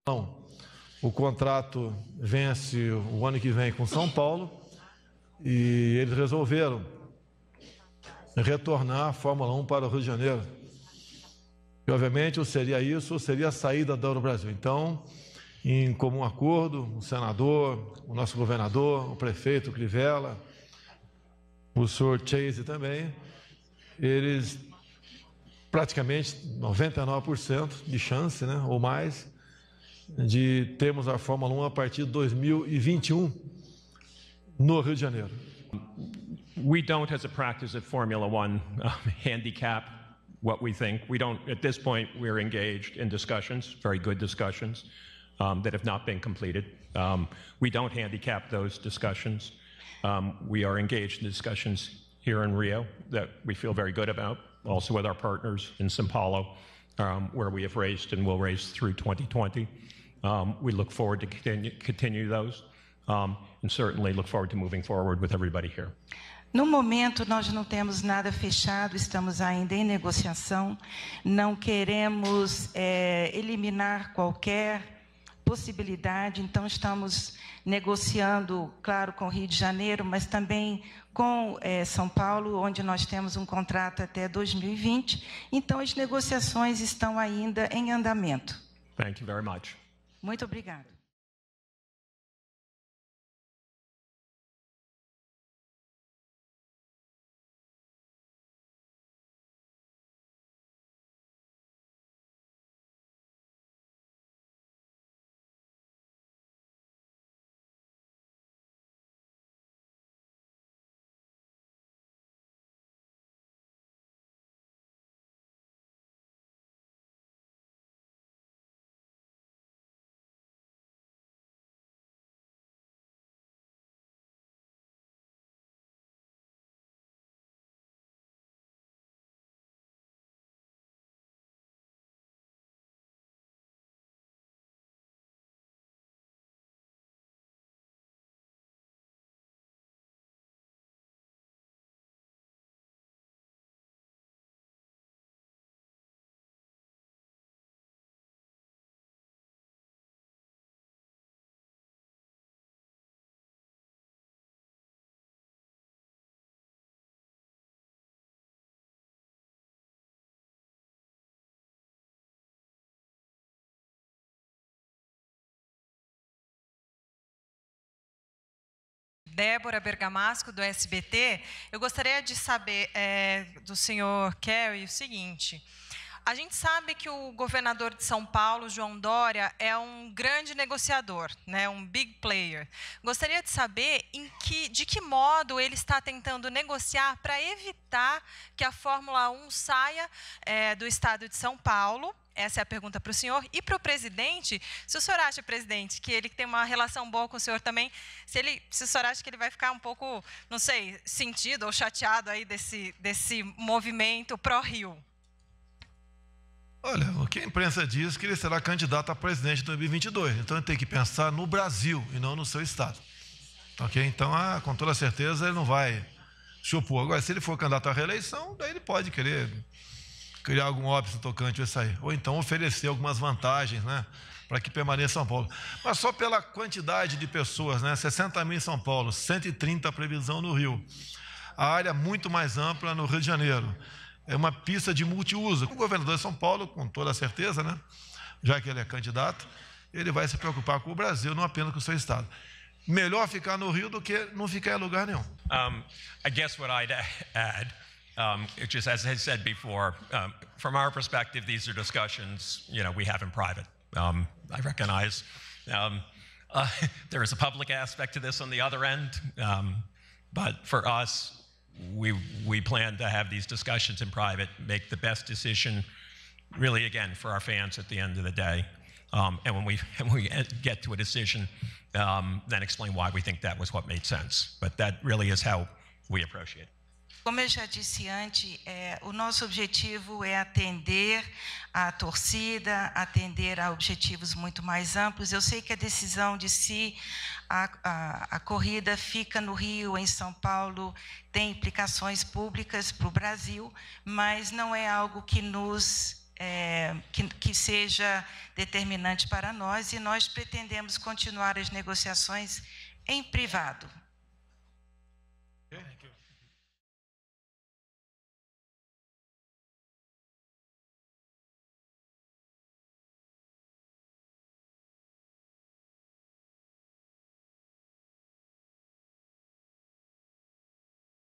O contrato vence o ano que vem com São Paulo e eles resolveram retornar a Fórmula 1 para o Rio de Janeiro. E, obviamente, ou seria isso, ou seria a saída da Eurobrasil. Então, em comum acordo, o senador, o nosso governador, o prefeito Crivella, o senhor Chase também, eles praticamente 99% de chance, né, ou mais, de termos a Fórmula 1 a partir de 2021 no Rio de Janeiro. We don't, as a practice at Formula One, handicap what we think. We don't, at this point, we're engaged in discussions, very good discussions, that have not been completed. We don't handicap those discussions. We are engaged in discussions here in Rio that we feel very good about, also with our partners in São Paulo, where we have raised and will raise through 2020. We look forward to continue those, and certainly look forward to moving forward with everybody here. No momento, nós não temos nada fechado, estamos ainda em negociação, não queremos eliminar qualquer possibilidade, então estamos negociando, claro, com o Rio de Janeiro, mas também com São Paulo, onde nós temos um contrato até 2020, então as negociações estão ainda em andamento. Thank you very much. Muito obrigado. Débora Bergamasco, do SBT. Eu gostaria de saber do senhor Kerry o seguinte: a gente sabe que o governador de São Paulo, João Dória, é um grande negociador, né, um big player. Gostaria de saber de que modo ele está tentando negociar para evitar que a Fórmula 1 saia do estado de São Paulo. Essa é a pergunta para o senhor. E para o presidente, se o senhor acha, presidente, que ele tem uma relação boa com o senhor também, se o senhor acha que ele vai ficar um pouco, não sei, sentido ou chateado aí desse movimento pró-Rio? Olha, o que a imprensa diz é que ele será candidato a presidente em 2022. Então, ele tem que pensar no Brasil e não no seu estado. Ok? Então, com toda certeza, ele não vai se opor. Agora, se ele for candidato à reeleição, daí ele pode querer criar algum óbvio tocante a isso aí. Ou então oferecer algumas vantagens, né, para que permaneça em São Paulo. Mas só pela quantidade de pessoas, né, 60 mil em São Paulo, 130 a previsão no Rio. A área muito mais ampla no Rio de Janeiro. É uma pista de multiuso. O governador de São Paulo, com toda certeza, né, já que ele é candidato, ele vai se preocupar com o Brasil, não apenas com o seu estado. Melhor ficar no Rio do que não ficar em lugar nenhum. I guess what I'd add, just as I said before, from our perspective, these are discussions, we have in private. I recognize there is a public aspect to this on the other end, but for us, we plan to have these discussions in private, make the best decision, really, again, for our fans at the end of the day. And when we get to a decision, then explain why we think that was what made sense. But that really is how we approach it. Como eu já disse antes, o nosso objetivo é atender a torcida, atender a objetivos muito mais amplos. Eu sei que a decisão de se a corrida fica no Rio, em São Paulo, tem implicações públicas para o Brasil, mas não é algo que nos que seja determinante para nós, e nós pretendemos continuar as negociações em privado.